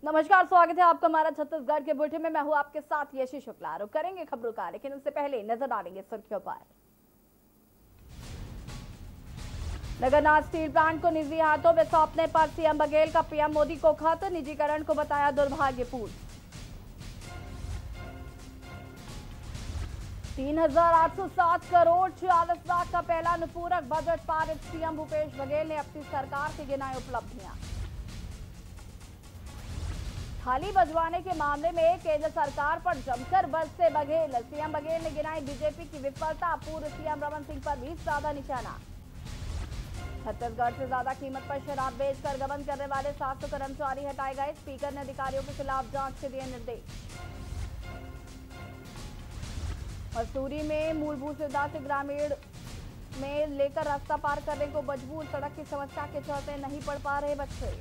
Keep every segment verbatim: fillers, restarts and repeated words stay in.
नमस्कार, स्वागत है आपका हमारा छत्तीसगढ़ के बुलेटिन में। मैं हूं आपके साथ यशी शुक्ला। रुक करेंगे खबरों का, लेकिन उससे पहले नजर डालेंगे सुर्खियों पर। नगरनाथ स्टील प्लांट को निजी हाथों में सौंपने पर सीएम बघेल का पीएम मोदी को खत, निजीकरण को बताया दुर्भाग्यपूर्ण। तीन हजार आठ सौ सात करोड़ छियालीस लाख का पहला अनुपूरक बजट पारित, सीएम भूपेश बघेल ने अपनी सरकार की गिनाई उपलब्धियां। थाली बजवाने के मामले में केंद्र सरकार पर जमकर बरसे बघेल, सीएम बघेल ने गिनाई बीजेपी की विफलता, पूर्व सीएम रमन सिंह पर भी साधा निशाना। छत्तीसगढ़ से ज्यादा कीमत पर शराब बेचकर गबन करने वाले सात सौ कर्मचारी हटाए गए, स्पीकर ने अधिकारियों के खिलाफ जांच के दिए निर्देश। मसूरी में मूलभूत सुविधा से ग्रामीण में लेकर रास्ता पार करने को मजबूर, सड़क की समस्या के चलते नहीं पढ़ पा रहे बच्चे।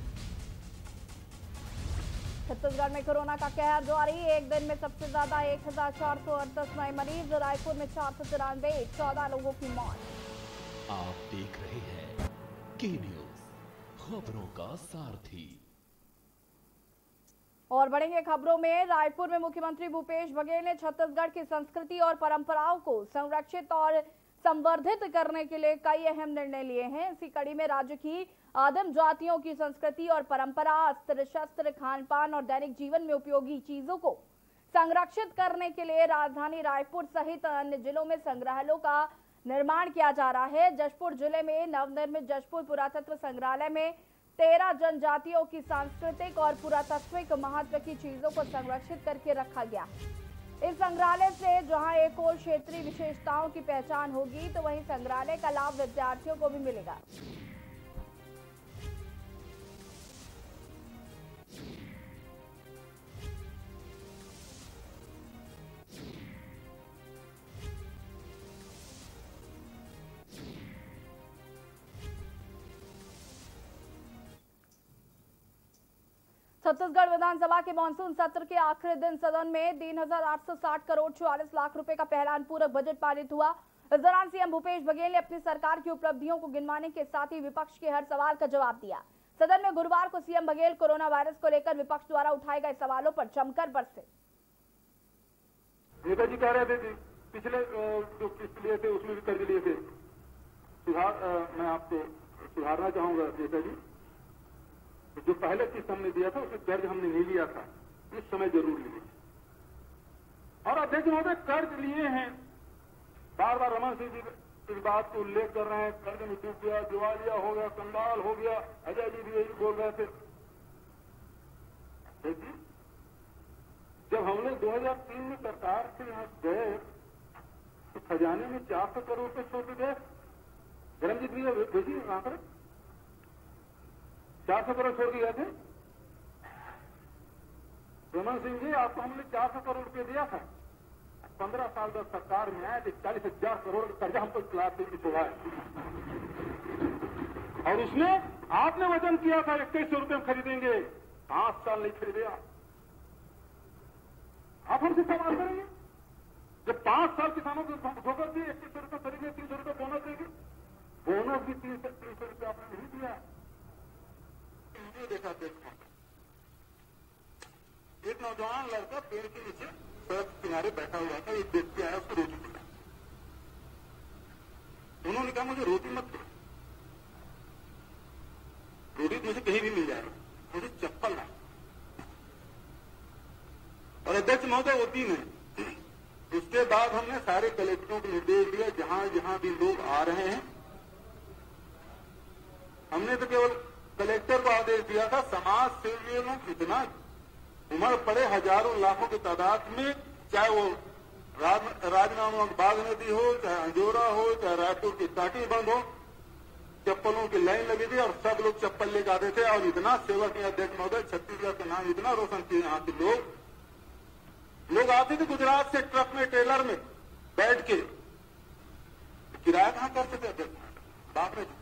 छत्तीसगढ़ में कोरोना का कहर जारी, एक दिन में सबसे ज्यादा एक हजार चार सौ अड़तीस नए मरीज, रायपुर में चार सौ तिरानवे, चौदह लोगों की मौत। आप देख रहे हैं के न्यूज, खबरों का सारथी। और बढ़ेंगे खबरों में। रायपुर में मुख्यमंत्री भूपेश बघेल ने छत्तीसगढ़ की संस्कृति और परंपराओं को संरक्षित और संवर्धित करने के लिए कई अहम निर्णय लिए हैं। इसी कड़ी में राज्य की आदिम जातियों की संस्कृति और परंपरा, अस्त्र शस्त्र, खान पान और दैनिक जीवन में उपयोगी चीजों को संरक्षित करने के लिए राजधानी रायपुर सहित अन्य जिलों में संग्रहालयों का निर्माण किया जा रहा है। जशपुर जिले में नवनिर्मित जशपुर पुरातत्व संग्रहालय में तेरह जनजातियों की सांस्कृतिक और पुरातात्विक महत्व की चीजों को संरक्षित करके रखा गया। इस संग्रहालय से जहां एक और क्षेत्रीय विशेषताओं की पहचान होगी, तो वहीं संग्रहालय का लाभ विद्यार्थियों को भी मिलेगा। छत्तीसगढ़ विधानसभा के मानसून सत्र के आखिरी दिन सदन में तीन हजार आठ सौ साठ करोड़ चौवालीस लाख रुपए का पहला अनुपूरक बजट पारित हुआ। इस दौरान सीएम भूपेश बघेल ने अपनी सरकार की उपलब्धियों को गिनवाने के साथ ही विपक्ष के हर सवाल का जवाब दिया। सदन में गुरुवार को सीएम बघेल कोरोना वायरस को लेकर विपक्ष द्वारा उठाए गए सवालों पर जमकर बरसे। नेताजी कह रहे थे कि पिछले जो किस्त लिए थे उसमें भी कर्ज लिए थे, सुधार मैं आपको सुधारना चाहूंगा नेताजी। जो पहले किस्त हमने दिया था उसमें कर्ज हमने नहीं लिया था, इस समय जरूर लिए। और अध्यक्ष महोदय कर्ज लिए हैं, बार बार रमन सिंह जी इस बात को उल्लेख कर रहे हैं, कर्ज में डूब गया, दिवालिया हो गया, कंगाल हो गया। अजय जी भी यही बोल रहे थे। जी जब हम लोग दो हजार तीन में सरकार से यहां गए तो खजाने में चार सौ करोड़ रुपये छोड़ के गए। धर्मजीत भैया भेजिए वहां पर चार सौ करोड़ छोड़ के गए थे। रमन सिंह जी आपको हमने चार सौ करोड़ रुपये दिया था, पंद्रह साल तक सरकार में आए तो चालीस हजार करोड़ का कर्जा हमको क्लास से छोड़ा है। और उसमें आपने वचन किया था इक्कीस सौ रुपये में खरीदेंगे, पांच साल नहीं खरीदे आप। आप हमसे सवाल करेंगे, जब पांच साल किसानों को ठोकर दी, इक्कीस सौ रुपये खरीदे, तीन सौ रुपये बोनस देंगे, बोनस भी तीन सौ तीन सौ रुपये आपने नहीं दिया। देखा देखा एक नौजवान लड़का पेड़ के नीचे सड़क किनारे बैठा हुआ था, एक व्यक्ति आया, उसको रोटी मिला। उन्होंने कहा मुझे रोटी मत दो, रोटी मुझे कहीं भी मिल जाएगी, मुझे चप्पल ला। और अध्यक्ष महोदय वो दिन है। उसके बाद हमने सारे कलेक्टरों को निर्देश दिया, जहां जहां भी लोग आ रहे हैं, हमने तो केवल कलेक्टर को आदेश दिया था, समाज सेवियों लोग इतना उमड़ पड़े हजारों लाखों की तादाद में, चाहे वो राज, राजनामक बाग नदी हो, चाहे अंजोरा हो, चाहे रायपुर की काटी बंद हो, चप्पलों की लाइन लगी थी और सब लोग चप्पल लेकर आते थे। और इतना सेवा किया अध्यक्ष महोदय, छत्तीसगढ़ के नाम इतना रोशन किए। यहाँ के लोग लोग आते थे गुजरात से ट्रक में, ट्रेलर में बैठ के, किराया कहां करते थे अध्यक्ष, बाप रे।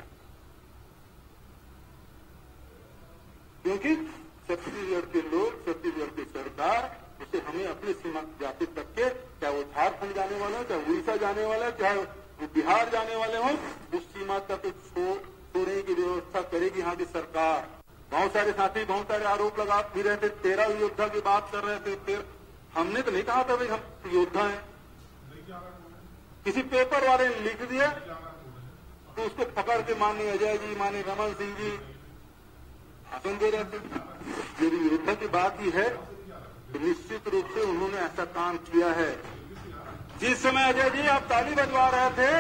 क्योंकि छत्तीसगढ़ के लोग, छत्तीसगढ़ की सरकार उसे हमें अपनी सीमा जाति तक के, चाहे वो झारखंड जाने वाले हो, चाहे उड़ीसा जाने वाले हो, चाहे वो बिहार जाने वाले हो, उस सीमा तक छोड़ने की व्यवस्था करेगी यहाँ की सरकार। बहुत सारे साथी बहुत सारे आरोप लगा भी रहे थे, तेरह योद्धा की बात कर रहे थे। तेरह हमने तो नहीं कहा था भाई हम योद्धा हैं, किसी पेपर वाले ने लिख दिया तो उसको पकड़ के माननीय अजय जी, माननीय रमन सिंह जी भाषण दे रहे थे। यदि योद्धा की बात ही है तो निश्चित रूप से उन्होंने ऐसा काम किया है। जिस समय अजय जी आप ताली बजवा रहे थे,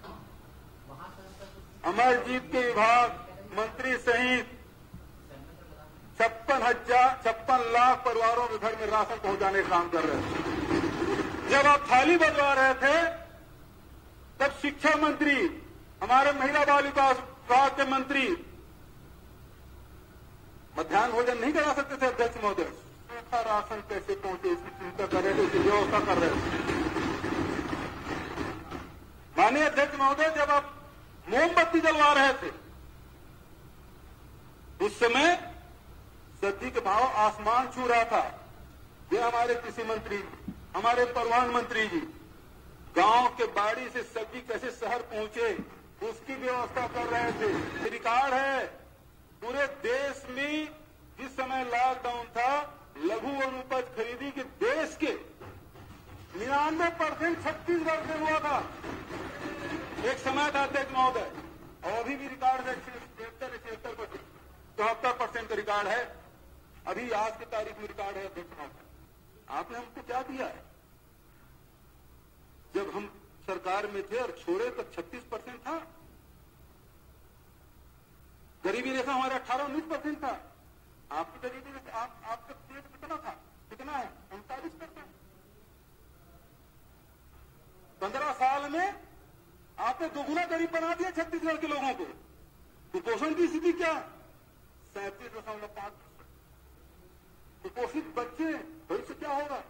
अमरजीत के विभाग मंत्री सहित छप्पन हजार छप्पन लाख परिवारों के घर में राशन पहुंचाने का काम कर रहे थे। जब आप थाली बजवा रहे थे तब शिक्षा मंत्री, हमारे महिला बाल विकास विभाग के मंत्री मध्याह्न भोजन नहीं करा सकते थे। अध्यक्ष महोदय, सूखा राशन कैसे पहुंचे इसकी चिंता कर रहे थे, इसकी व्यवस्था कर रहे थे। माननीय अध्यक्ष महोदय, जब आप मोमबत्ती जलवा रहे थे उस समय सब्जी के भाव आसमान छू रहा था। ये हमारे कृषि मंत्री, हमारे परिवहन मंत्री जी गांव के बाड़ी से सब्जी कैसे शहर पहुंचे उसकी व्यवस्था कर रहे थे। रिकॉर्ड है पूरे देश में जिस समय लॉकडाउन था, लघु वनोपज खरीदी के देश के निन्यानवे परसेंट छत्तीसगढ़ से हुआ था। एक समय था अध्यक्ष महोदय, और अभी भी रिकॉर्ड है छिहत्तर छिहत्तर परसेंट चौहत्तर परसेंट का रिकॉर्ड है। अभी आज की तारीख में रिकॉर्ड है अध्यक्ष महोदय। आपने हमको क्या दिया है? जब हम सरकार में थे और छोड़े तो छत्तीस परसेंट था, गरीबी रेखा हमारे अठारह उन्नीस परसेंट था। आपकी गरीबी रेखा आप, आपका पेट कितना था, कितना है? उनतालीस परसेंट। पंद्रह साल में आपने दोगुना गरीब बना दिया छत्तीसगढ़ के लोगों को। कुपोषण की स्थिति क्या? सैंतीस दशमलव पांच कुपोषित बच्चे, भविष्य क्या होगा?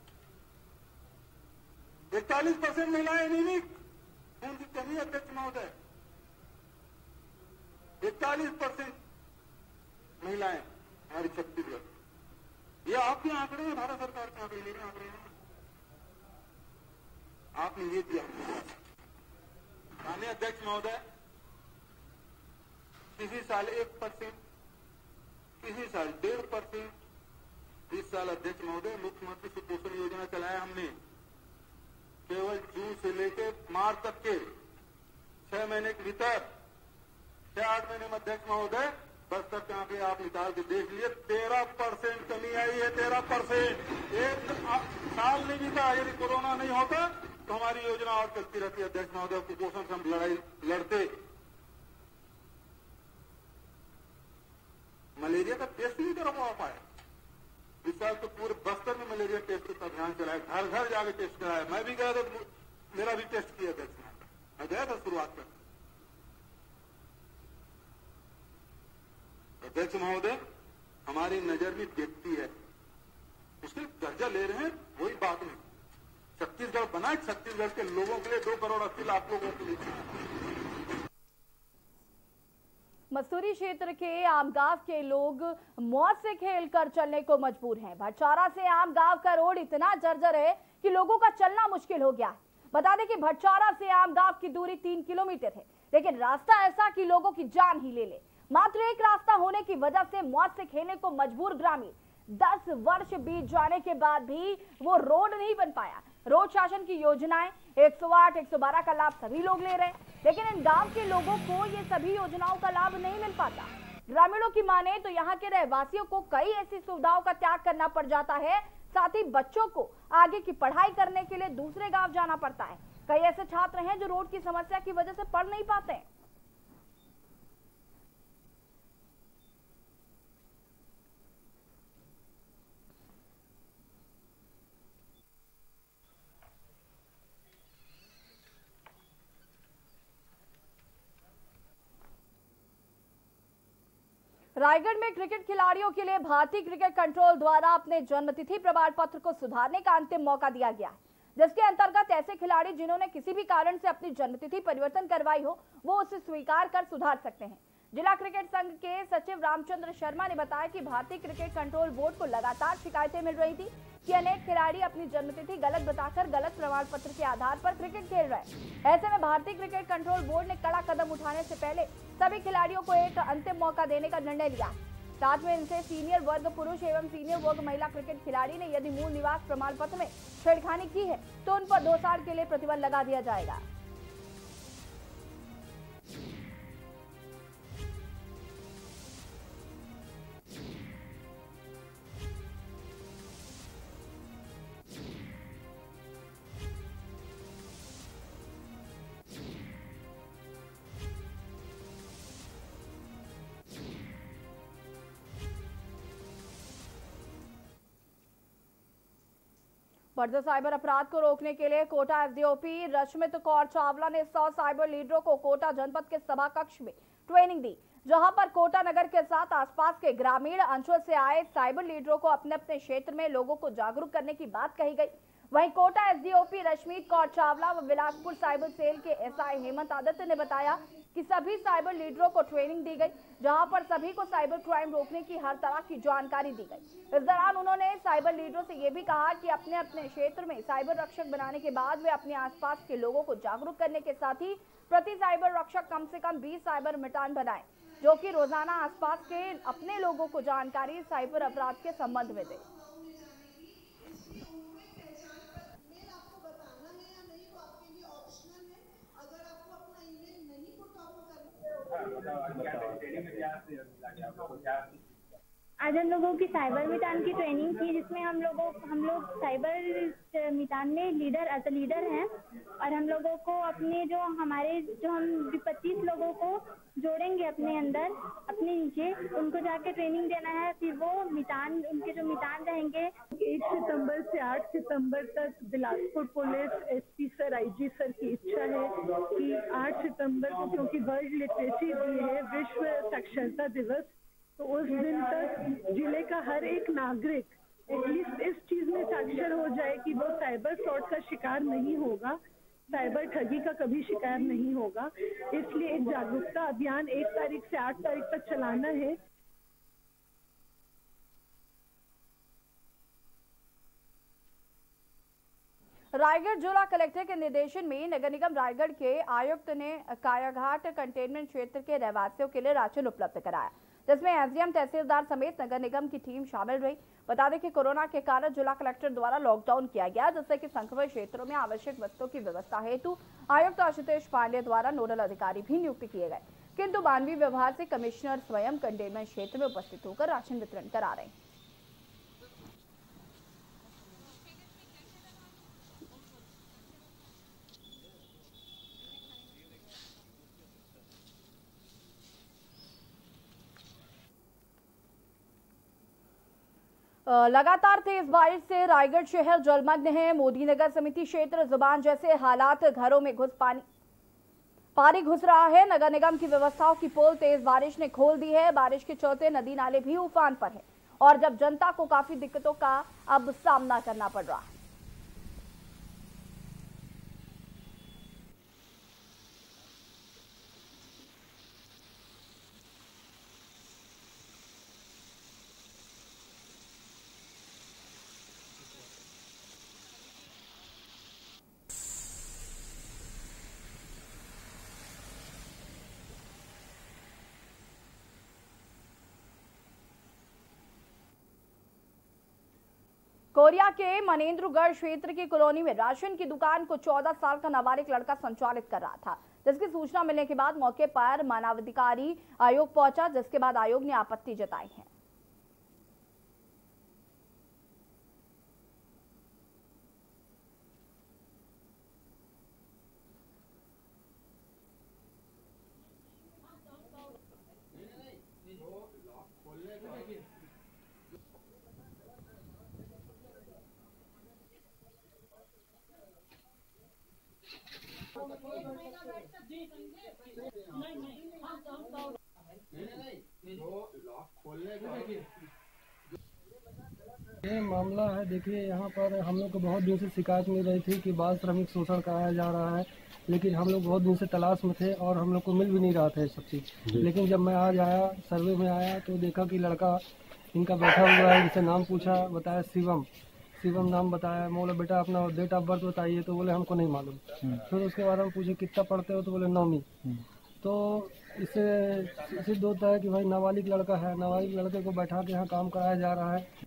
इकतालीस परसेंट महिलाएं एनीमिक, खून की कमी। अध्यक्ष महोदय, इकतालीस परसेंट महिलाएं हमारी छत्तीसगढ़। ये आपके आंकड़े हैं, भारत सरकार के आंकड़े, मेरे आंकड़े हैं। आपने ये दिया। माननीय अध्यक्ष महोदय, किसी साल एक परसेंट, किसी साल डेढ़ परसेंट। इस साल अध्यक्ष महोदय मुख्यमंत्री सुपोषण योजना चलाया हमने। केवल जून से लेकर मार्च तक के छह महीने के भीतर, छह आठ महीने में अध्यक्ष महोदय बस्तर के आंकड़े आप निकाल के देख लिए, तेरह परसेंट कमी आई है। तेरह परसेंट एक साल नहीं बीता। यदि कोरोना नहीं होता तो हमारी योजना और चलती रहती। अध्यक्ष महोदय, कुपोषण से हम लड़ाई लड़ते। मलेरिया का टेस्ट नहीं करवा पाए। इस साल तो पूरे बस्तर में मलेरिया टेस्ट का अभियान चलाया, घर घर जाके टेस्ट कराया। मैं भी गया था, मेरा भी टेस्ट किया अध्यक्ष महोदय, मैं गया था शुरुआत में। अध्यक्ष महोदय, हमारी नजर में व्यक्ति है, उसके दर्जा ले रहे हैं, वही बात नहीं। छत्तीसगढ़ बना, छत्तीसगढ़ के लोगों के लिए, दो करोड़ अस्सी लाख लोगों के लिए। मसूरी क्षेत्र के आमगांव के लोग मौत से खेलकर चलने को मजबूर हैं। भटचारा से आमगांव का रोड इतना जर्जर है कि लोगों का चलना मुश्किल हो गया है। बता दें कि भटचारा से आमगांव की दूरी तीन किलोमीटर है, लेकिन रास्ता ऐसा कि लोगों की जान ही ले ले। मात्र एक रास्ता होने की वजह से मौत से खेलने को मजबूर ग्रामीण। दस वर्ष बीत जाने के बाद भी वो रोड नहीं बन पाया। रोड शासन की योजनाएं एक सौ आठ, एक सौ बारह का लाभ सभी लोग ले रहे हैं, लेकिन इन गांव के लोगों को ये सभी योजनाओं का लाभ नहीं मिल पाता। ग्रामीणों की माने तो यहाँ के रहवासियों को कई ऐसी सुविधाओं का त्याग करना पड़ जाता है। साथ ही बच्चों को आगे की पढ़ाई करने के लिए दूसरे गाँव जाना पड़ता है। कई ऐसे छात्र हैं जो रोड की समस्या की वजह से पढ़ नहीं पाते हैं। रायगढ़ में क्रिकेट खिलाड़ियों के लिए भारतीय क्रिकेट कंट्रोल द्वारा अपने जन्मतिथि प्रमाण पत्र को सुधारने का अंतिम मौका दिया गया है, जिसके अंतर्गत ऐसे खिलाड़ी जिन्होंने किसी भी कारण से अपनी जन्मतिथि परिवर्तन करवाई हो, वो उसे स्वीकार कर सुधार सकते हैं। जिला क्रिकेट संघ के सचिव रामचंद्र शर्मा ने बताया कि भारतीय क्रिकेट कंट्रोल बोर्ड को लगातार शिकायतें मिल रही थी कि अनेक खिलाड़ी अपनी जन्मतिथि गलत बताकर गलत प्रमाण पत्र के आधार पर क्रिकेट खेल रहे हैं। ऐसे में भारतीय क्रिकेट कंट्रोल बोर्ड ने कड़ा कदम उठाने से पहले सभी खिलाड़ियों को एक अंतिम मौका देने का निर्णय लिया। साथ में इनसे सीनियर वर्ग पुरुष एवं सीनियर वर्ग महिला क्रिकेट खिलाड़ी ने यदि मूल निवास प्रमाण पत्र में छेड़खानी की है तो उन पर दो साल के लिए प्रतिबंध लगा दिया जाएगा। बढ़ते साइबर अपराध को रोकने के लिए कोटा एसडीओपी रश्मित कौर चावला ने सौ साइबर लीडरों को कोटा जनपद के सभा कक्ष में ट्रेनिंग दी, जहां पर कोटा नगर के साथ आसपास के ग्रामीण अंचल से आए साइबर लीडरों को अपने अपने क्षेत्र में लोगों को जागरूक करने की बात कही गई। वहीं कोटा एसडीओपी रश्मित कौर चावला व बिलासपुर साइबर सेल के एसआई हेमंत आदित्य ने बताया कि सभी साइबर लीडरों को ट्रेनिंग दी गई, जहां पर सभी को साइबर क्राइम रोकने की हर तरह की जानकारी दी गई। इस दौरान उन्होंने साइबर लीडरों से ये भी कहा कि अपने अपने क्षेत्र में साइबर रक्षक बनाने के बाद वे अपने आसपास के लोगों को जागरूक करने के साथ ही प्रति साइबर रक्षक कम से कम बीस साइबर मितान बनाए, जो कि रोजाना आसपास के अपने लोगों को जानकारी साइबर अपराध के संबंध में दे। आज हम लोगों की साइबर मितान की ट्रेनिंग थी, जिसमें हम लोगों हम लोग साइबर मितान में लीडर एज लीडर हैं और हम लोगों को अपने जो हमारे जो हम पच्चीस लोगों को जोड़ेंगे अपने अंदर अपने नीचे, उनको जाके ट्रेनिंग देना है। फिर वो मितान उनके जो मितान रहेंगे। एक सितंबर से आठ सितंबर तक Bilaspur police SP sir IG sir की इच्छा है कि आठ सितंबर को, क्योंकि वर्ल्ड लिटरेसी डे है, विश्व साक्षरता दिवस, तो उस दिन तक जिले का हर एक नागरिक एटलीस्ट इस चीज में साक्षर हो जाए कि वो साइबर फ्रॉड का शिकार नहीं होगा, साइबर ठगी का कभी शिकार नहीं होगा। इसलिए एक जागरूकता अभियान एक तारीख से आठ तारीख तक चलाना है। रायगढ़ जिला कलेक्टर के निर्देशन में नगर निगम रायगढ़ के आयुक्त ने कायाघाट कंटेनमेंट क्षेत्र के रहवासियों के लिए राशन उपलब्ध कराया, जिसमें एसडीएम तहसीलदार समेत नगर निगम की टीम शामिल रही। बता दें कि कोरोना के कारण जिला कलेक्टर द्वारा लॉकडाउन किया गया, जिससे कि संक्रमित क्षेत्रों में आवश्यक वस्तुओं की व्यवस्था हेतु आयुक्त आशुतोष पांडे द्वारा नोडल अधिकारी भी नियुक्त किए गए, किंतु मानवीय व्यवहार से कमिश्नर स्वयं कंटेनमेंट क्षेत्र में उपस्थित होकर राशन वितरण करा रहे हैं। लगातार तेज बारिश से रायगढ़ शहर जलमग्न है। मोदी नगर समिति क्षेत्र जुबान जैसे हालात, घरों में घुस पानी पानी घुस रहा है। नगर निगम की व्यवस्थाओं की पोल तेज बारिश ने खोल दी है। बारिश के चलते नदी नाले भी उफान पर है और जब जनता को काफी दिक्कतों का अब सामना करना पड़ रहा है। कोरिया के मनेन्द्रगढ़ क्षेत्र की कॉलोनी में राशन की दुकान को चौदह साल का नाबालिग लड़का संचालित कर रहा था, जिसकी सूचना मिलने के बाद मौके पर मानवाधिकारी आयोग पहुंचा, जिसके बाद आयोग ने आपत्ति जताई है। ये मामला है, देखिए यहाँ पर हम लोग को बहुत दिन से शिकायत मिल रही थी कि बाल श्रमिक शोषण कराया जा रहा है, लेकिन हम लोग बहुत दिन से तलाश में थे और हम लोग को मिल भी नहीं रहा था ये सब चीज़। लेकिन जब मैं आज आया, सर्वे में आया, तो देखा कि लड़का इनका बैठा हुआ है, जिससे नाम पूछा, बताया शिवम शिवम नाम बताया। मैं बोले बेटा अपना डेट ऑफ बर्थ बताइए, तो बोले हमको नहीं मालूम। फिर उसके बाद हम पूछे कितना पढ़ते हो, तो बोले नौवीं। तो इससे सिद्ध होता है कि भाई नाबालिग लड़का है, नाबालिग लड़के को बैठा के यहाँ काम कराया जा रहा है।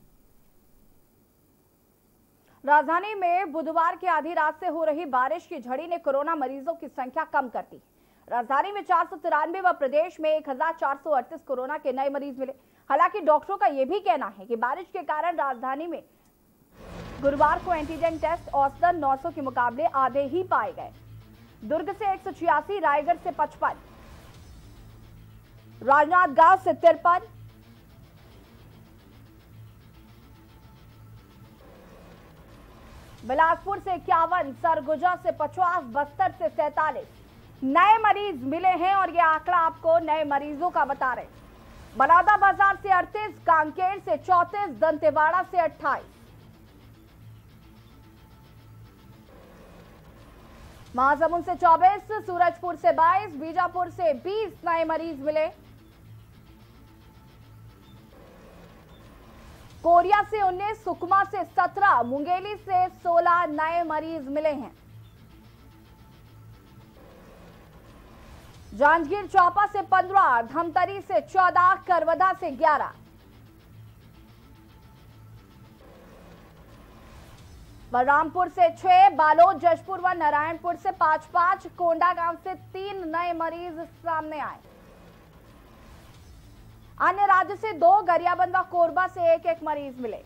राजधानी में बुधवार की आधी रात से हो रही बारिश की झड़ी ने कोरोना मरीजों की संख्या कम कर दी। राजधानी में चार सौ तिरानवे व प्रदेश में एक हजार चार सौ अड़तीस कोरोना के नए मरीज मिले। हालांकि डॉक्टरों का यह भी कहना है कि बारिश के कारण राजधानी में गुरुवार को एंटीजन टेस्ट औसतन नौ सौ के मुकाबले आधे ही पाए गए। दुर्ग से एक सौ छियासी, रायगढ़ से पचपन, राजनांदगांव से तिरपन, बिलासपुर से इक्यावन, सरगुजा से पचास, बस्तर से सैतालीस नए मरीज मिले हैं और यह आंकड़ा आपको नए मरीजों का बता रहे। बलौदाबाजार से अड़तीस, कांकेर से चौंतीस, दंतेवाड़ा से अट्ठाईस, महासमुंद से चौबीस, सूरजपुर से बाईस, बीजापुर से बीस नए मरीज मिले। कोरिया से उन्नीस, सुकमा से सत्रह, मुंगेली से सोलह नए मरीज मिले हैं। जांजगीर चांपा से पंद्रह, धमतरी से चौदह, करवदा से ग्यारह, बलरामपुर से छह, बालोद, जशपुर व नारायणपुर से पांच पांच, कोंडागांव से तीन नए मरीज सामने आए। अन्य राज्य से दो, गरियाबंद व कोरबा से एक एक मरीज मिले।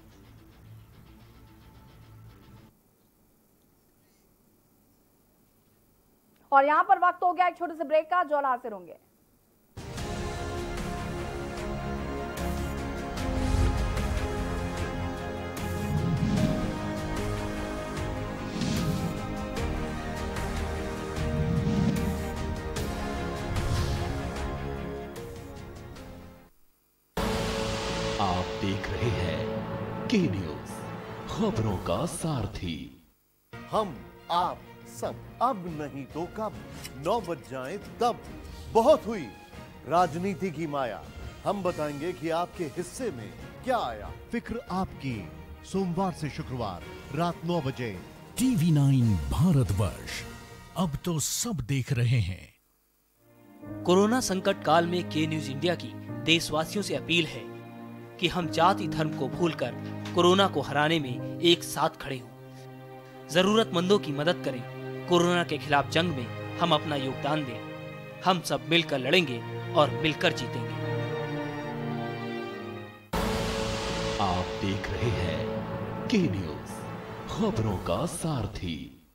और यहां पर वक्त हो गया एक छोटे से ब्रेक का, जो हाजिर होंगे। आप देख रहे हैं के न्यूज, खबरों का सारथी। हम आप सब अब नहीं तो कब, नौ बज जाए तब। बहुत हुई राजनीति की माया, हम बताएंगे कि आपके हिस्से में क्या आया। फिक्र आपकी, सोमवार से शुक्रवार रात नौ बजे। टीवी नाइन भारतवर्ष, अब तो सब देख रहे हैं। कोरोना संकट काल में के न्यूज इंडिया की देशवासियों से अपील है कि हम जाति धर्म को भूलकर कोरोना को हराने में एक साथ खड़े हों। जरूरतमंदों की मदद करें। कोरोना के खिलाफ जंग में हम अपना योगदान दें। हम सब मिलकर लड़ेंगे और मिलकर जीतेंगे। आप देख रहे हैं के न्यूज, खबरों का सारथी।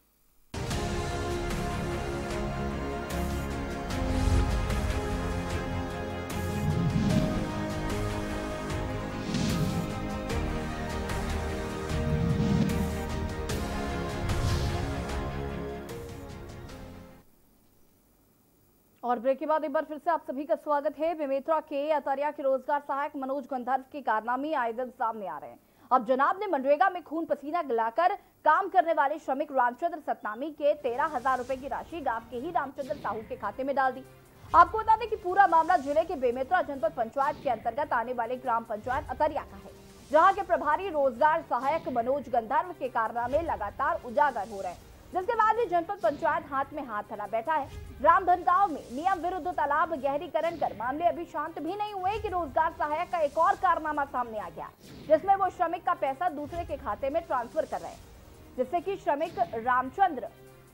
और ब्रेक के बाद एक बार फिर से आप सभी का स्वागत है। बेमेतरा के अतरिया के रोजगार सहायक मनोज गंधर्व के कारनामे आए दिन सामने आ रहे हैं। अब जनाब ने मनरेगा में खून पसीना गलाकर काम करने वाले श्रमिक रामचंद्र सतनामी के तेरह हजार रुपए की राशि गांव के ही रामचंद्र साहू के खाते में डाल दी। आपको बता दें कि पूरा मामला जिले के बेमेतरा जनपद पंचायत के अंतर्गत आने वाले ग्राम पंचायत अतरिया का है, जहाँ के प्रभारी रोजगार सहायक मनोज गंधर्व के कारनामे लगातार उजागर हो रहे हैं, जिसके बाद भी जनपद पंचायत हाथ में हाथ धरा बैठा है। रामधनगांव में नियम विरुद्ध तालाब गहरीकरण कर मामले अभी शांत भी नहीं हुए कि रोजगार सहायक का एक और कारनामा सामने आ गया, जिसमें वो श्रमिक का पैसा दूसरे के खाते में ट्रांसफर कर रहे हैं, जिससे कि श्रमिक रामचंद्र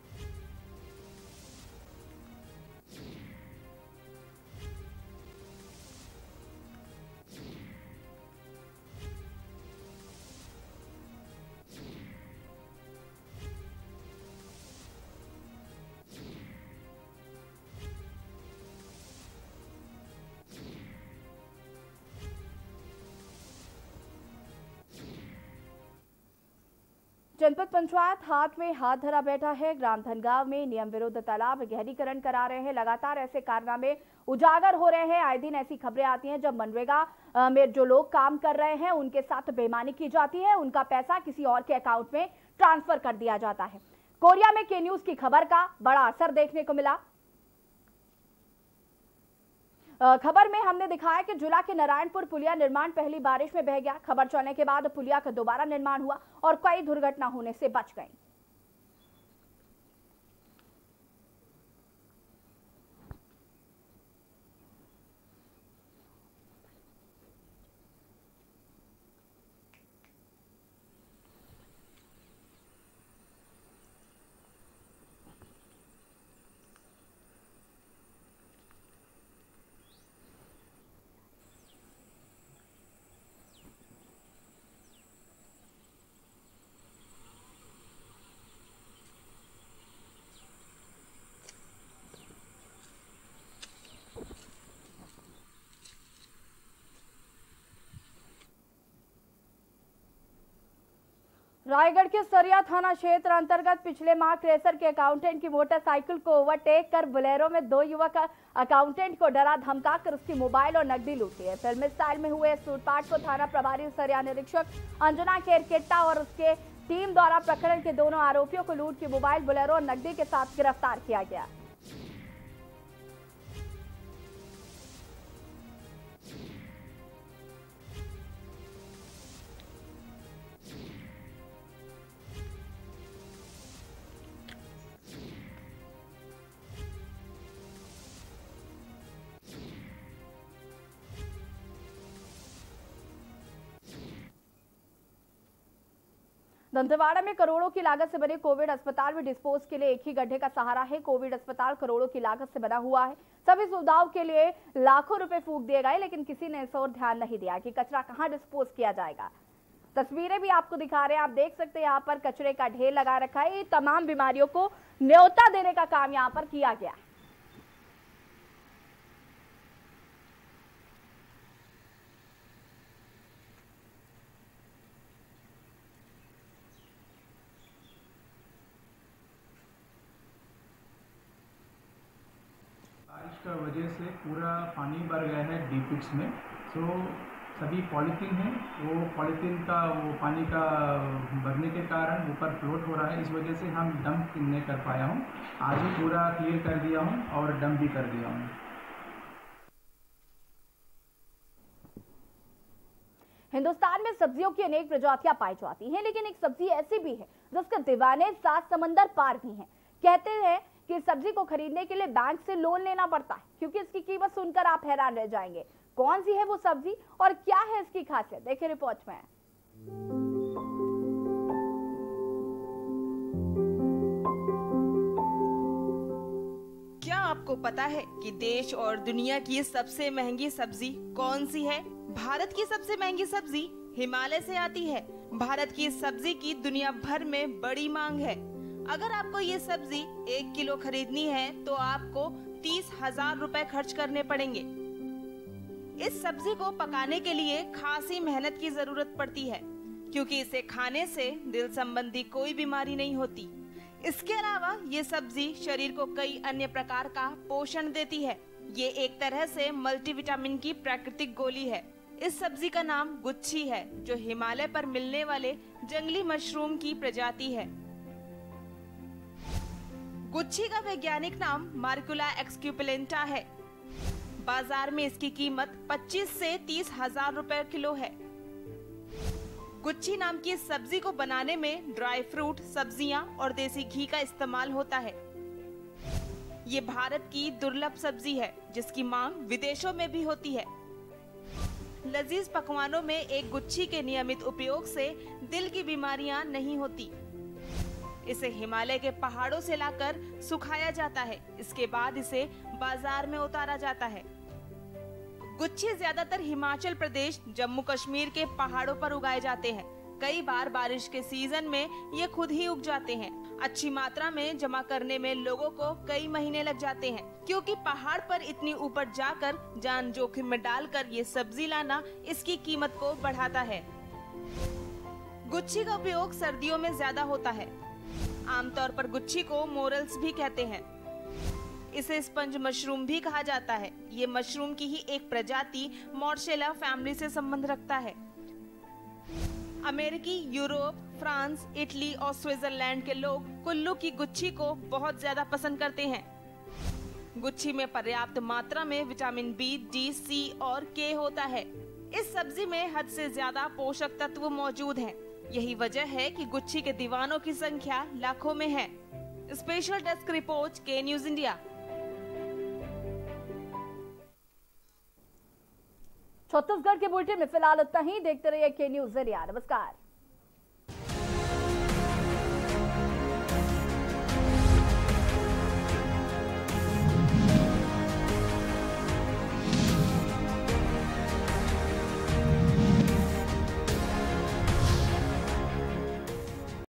जनपद पंचायत हाथ में हाथ धरा बैठा है। ग्राम धनगांव में नियम विरुद्ध तालाब गहरीकरण करा रहे हैं। लगातार ऐसे कारनामे उजागर हो रहे हैं। आए दिन ऐसी खबरें आती हैं जब मनरेगा में जो लोग काम कर रहे हैं उनके साथ बेईमानी की जाती है, उनका पैसा किसी और के अकाउंट में ट्रांसफर कर दिया जाता है। कोरिया में के न्यूज की खबर का बड़ा असर देखने को मिला। खबर में हमने दिखाया कि जिला के नारायणपुर पुलिया निर्माण पहली बारिश में बह गया। खबर चलने के बाद पुलिया का दोबारा निर्माण हुआ और कई दुर्घटना होने से बच गई। रायगढ़ के सरिया थाना क्षेत्र अंतर्गत पिछले माह क्रेसर के अकाउंटेंट की मोटरसाइकिल को ओवरटेक कर बोलेरो में दो युवक अकाउंटेंट को डरा धमकाकर उसकी मोबाइल और नकदी लूटी है। फिल्मी स्टाइल में हुए इस लूटपाट को थाना प्रभारी सरिया निरीक्षक अंजना केरकेट्टा और उसके टीम द्वारा प्रकरण के दोनों आरोपियों को लूट की मोबाइल, बोलेरो और नकदी के साथ गिरफ्तार किया गया। दंतेवाड़ा में करोड़ों की लागत से बने कोविड अस्पताल में डिस्पोज के लिए एक ही गड्ढे का सहारा है। कोविड अस्पताल करोड़ों की लागत से बना हुआ है। सभी सुविधाओं के लिए लाखों रुपए फूंक दिए गए, लेकिन किसी ने इस ओर ध्यान नहीं दिया कि कचरा कहां डिस्पोज किया जाएगा। तस्वीरें भी आपको दिखा रहे हैं, आप देख सकते हैं यहाँ पर कचरे का ढेर लगा रखा है। ये तमाम बीमारियों को न्योता देने का काम यहाँ पर किया गया। बारिश का वजह से पूरा पानी भर गया है डीपिट्स में। सो सभी पॉलीथीन है, वो पॉलीथीन का वो पानी का भरने के कारण ऊपर फ्लोट हो रहा है। इस वजह से हम डंप नहीं कर पाया हूँ। आज ही पूरा क्लियर कर दिया हूँ और डंप भी कर दिया हूँ। हिंदुस्तान में सब्जियों की अनेक प्रजातियां पाई जाती हैं, लेकिन एक सब्जी ऐसी भी है जिसके दीवाने सात समंदर पार भी हैं। कहते हैं कि सब्जी को खरीदने के लिए बैंक से लोन लेना पड़ता है, क्योंकि इसकी कीमत सुनकर आप हैरान रह जाएंगे। कौन सी है वो सब्जी और क्या है इसकी खासियत, देखिए रिपोर्ट में। क्या आपको पता है कि देश और दुनिया की सबसे महंगी सब्जी कौन सी है? भारत की सबसे महंगी सब्जी हिमालय से आती है। भारत की सब्जी की दुनिया भर में बड़ी मांग है। अगर आपको ये सब्जी एक किलो खरीदनी है तो आपको तीस हजार रुपए खर्च करने पड़ेंगे। इस सब्जी को पकाने के लिए खासी मेहनत की जरूरत पड़ती है, क्योंकि इसे खाने से दिल संबंधी कोई बीमारी नहीं होती। इसके अलावा ये सब्जी शरीर को कई अन्य प्रकार का पोषण देती है। ये एक तरह से मल्टीविटामिन की प्राकृतिक गोली है। इस सब्जी का नाम गुच्छी है, जो हिमालय पर मिलने वाले जंगली मशरूम की प्रजाति है। गुच्छी का वैज्ञानिक नाम मार्कुला एक्सक्यूपुलेंटा है। बाजार में इसकी कीमत पच्चीस से तीस हजार रुपए किलो है। गुच्छी नाम की इस सब्जी को बनाने में ड्राई फ्रूट, सब्जियां और देसी घी का इस्तेमाल होता है। ये भारत की दुर्लभ सब्जी है, जिसकी मांग विदेशों में भी होती है। लजीज पकवानों में एक गुच्छी के नियमित उपयोग से दिल की बीमारियां नहीं होती। इसे हिमालय के पहाड़ों से लाकर सुखाया जाता है। इसके बाद इसे बाजार में उतारा जाता है। गुच्छी ज्यादातर हिमाचल प्रदेश, जम्मू कश्मीर के पहाड़ों पर उगाए जाते हैं। कई बार बारिश के सीजन में ये खुद ही उग जाते हैं। अच्छी मात्रा में जमा करने में लोगों को कई महीने लग जाते हैं, क्योंकि पहाड़ पर इतनी ऊपर जाकर जान जोखिम में डालकर ये सब्जी लाना इसकी कीमत को बढ़ाता है। गुच्छी का उपयोग सर्दियों में ज्यादा होता है। आमतौर पर गुच्छी को मोरल्स भी कहते हैं। इसे स्पंज मशरूम भी कहा जाता है। ये मशरूम की ही एक प्रजाति मोर्सेला फैमिली से संबंध रखता है। अमेरिकी, यूरोप, फ्रांस, इटली और स्विट्जरलैंड के लोग कुल्लू की गुच्छी को बहुत ज्यादा पसंद करते हैं। गुच्छी में पर्याप्त मात्रा में विटामिन बी, डी, सी और के होता है। इस सब्जी में हद से ज्यादा पोषक तत्व मौजूद हैं। यही वजह है कि गुच्छी के दीवानों की संख्या लाखों में है। Special desk report, K news India. Chhattisgarh के बुलेटिन में फिलहाल इतना ही। देखते रहिए के न्यूज इंडिया। नमस्कार।